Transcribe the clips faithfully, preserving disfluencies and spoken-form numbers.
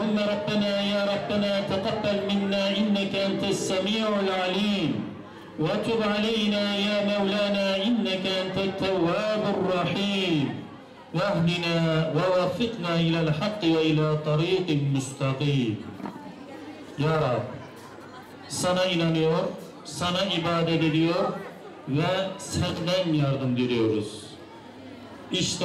اللهم ربنا يا ربنا تقبل منا إنك أنت السميع العليم وتب علينا يا مولانا إنك أنت التواب الرحيم واهدنا ووفقنا إلى الحق وإلى طريق مستقيم. Ya Rab, sana inanıyor, sana ibadet ediyor ve senden yardım diliyoruz. İşte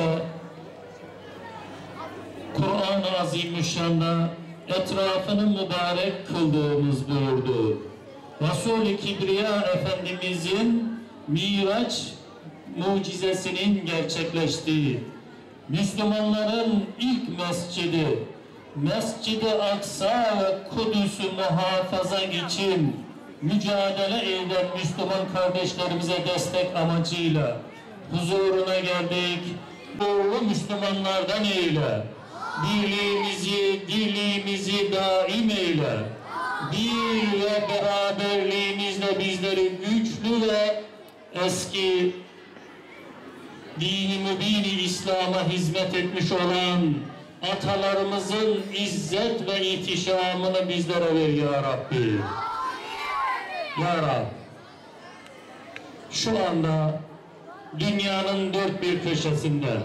Kur'an-ı Azimüşşan'da etrafını mübarek kıldığımız buyurdu. Resul-i Kibriya Efendimizin Miraç mucizesinin gerçekleştiği, Müslümanların ilk mescidi, Mescid-i Aksa ve Kudüs'ü muhafaza için mücadele eden Müslüman kardeşlerimize destek amacıyla huzuruna geldik. Doğru Müslümanlardan eyle. Birliğimizi, dirliğimizi daim eyle. Bir ve beraberliğimizle bizleri güçlü ve eski dini mübini İslam'a hizmet etmiş olan atalarımızın izzet ve ihtişamını bizlere ver ya Rabbi. Ya Rab, şu anda dünyanın dört bir köşesinde,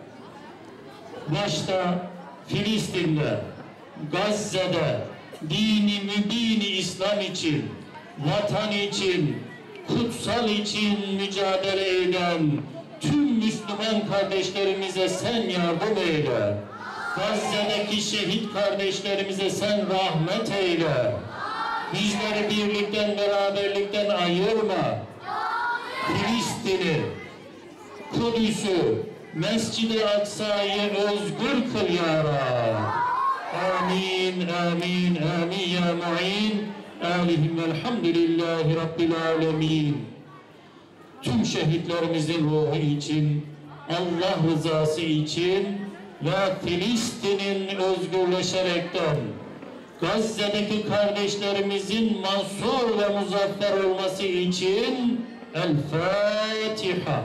başta Filistin'de, Gazze'de, dini mübini İslam için, vatan için, kutsal için mücadele eden tüm Müslüman kardeşlerimize sen yardım eyle. Gazze'deki şehit kardeşlerimize sen rahmet eyle. Bizleri birlikten, beraberlikten ayırma. Filistin'i, Kudüs'ü, Mescid-i Aksa'yı özgür kıl ya Rab. Amin, amin, amin ya mu'in. Alihim velhamdülillahi Rabbil alemin. Tüm şehitlerimizin ruhu için, Allah rızası için ve Filistin'in özgürleşerekten Gazze'deki kardeşlerimizin mansur ve muzaffer olması için El Fatiha.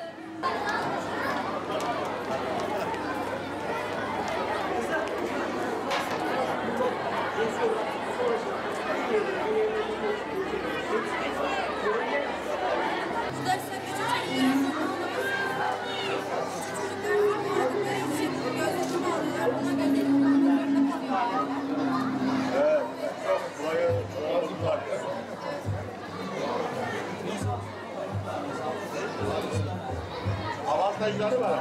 Avantajları var.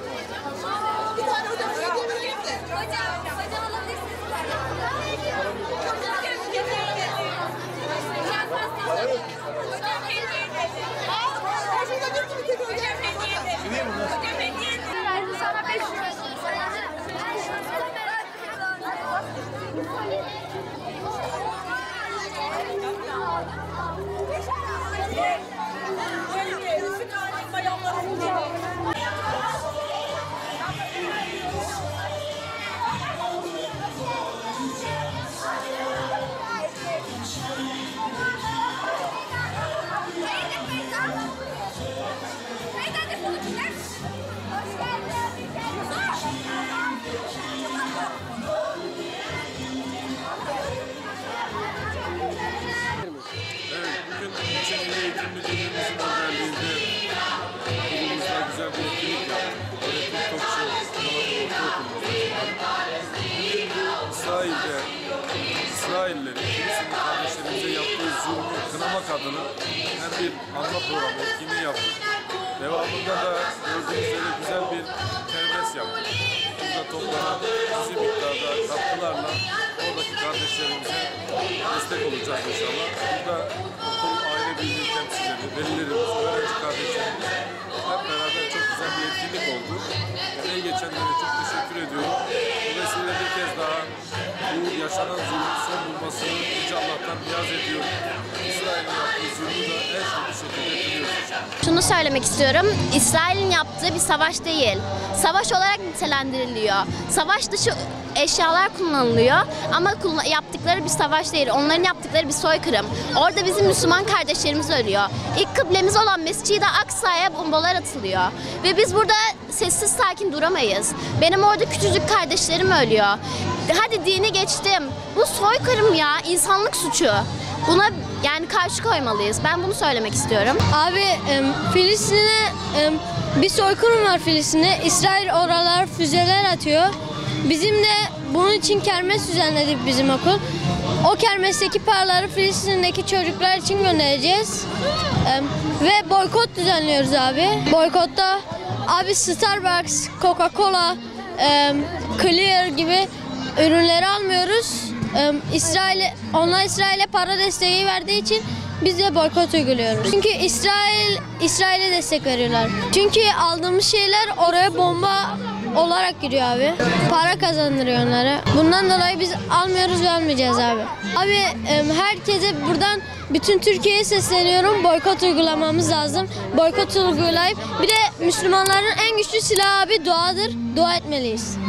Hocam, hocam alabilirsiniz. anmak adına hem bir anma programı, etkinliği yaptık. Devamında da gördüğünüz üzere güzel bir kermes yaptık. Burada toplanan cüzi miktarda katkılarla oradaki kardeşlerimize destek olacak inşallah. Burada okul, aile birliği temsilcileri, velilerimiz, öğrenci kardeşlerimiz hep beraber çok güzel bir etkinlik oldu. Emeği geçenlere çok teşekkür ediyorum. Bu vesileyle bir kez daha bu yaşanan zulmün son bulmasını Yüce Allah'tan niyaz ediyorum. İsrail'in yaptığı zulmü de en çok bir şekilde kınıyoruz. Şunu söylemek istiyorum. İsrail'in yaptığı bir savaş değil. Savaş olarak nitelendiriliyor. Savaş dışı eşyalar kullanılıyor ama yaptıkları bir savaş değil. Onların yaptıkları bir soykırım. Orada bizim Müslüman kardeşlerimiz ölüyor. İlk kıblemiz olan Mescid-i Aksa'ya bombalar atılıyor. Ve biz burada sessiz sakin duramayız. Benim orada küçücük kardeşlerim ölüyor. Hadi dini geçtim. Bu soykırım ya, insanlık suçu. Buna yani karşı koymalıyız. Ben bunu söylemek istiyorum. Abi Filistin'e bir soykırım var Filistin'e. İsrail oralar füzeler atıyor. Bizim de bunun için kermes düzenledik bizim okul. O kermesteki paraları Filistin'deki çocuklar için göndereceğiz. Ve boykot düzenliyoruz abi. Boykotta abi Starbucks, Coca-Cola, Clear gibi ürünleri almıyoruz. İsrail, onlar İsrail'e para desteği verdiği için biz de boykot uyguluyoruz. Çünkü İsrail İsrail'e destek veriyorlar. Çünkü aldığımız şeyler oraya bomba olarak giriyor abi. Para kazandırıyor onlara. Bundan dolayı biz almıyoruz ve almayacağız abi. Abi herkese buradan bütün Türkiye'ye sesleniyorum. Boykot uygulamamız lazım. Boykot uygulayıp bir de Müslümanların en güçlü silahı abi duadır. Dua etmeliyiz.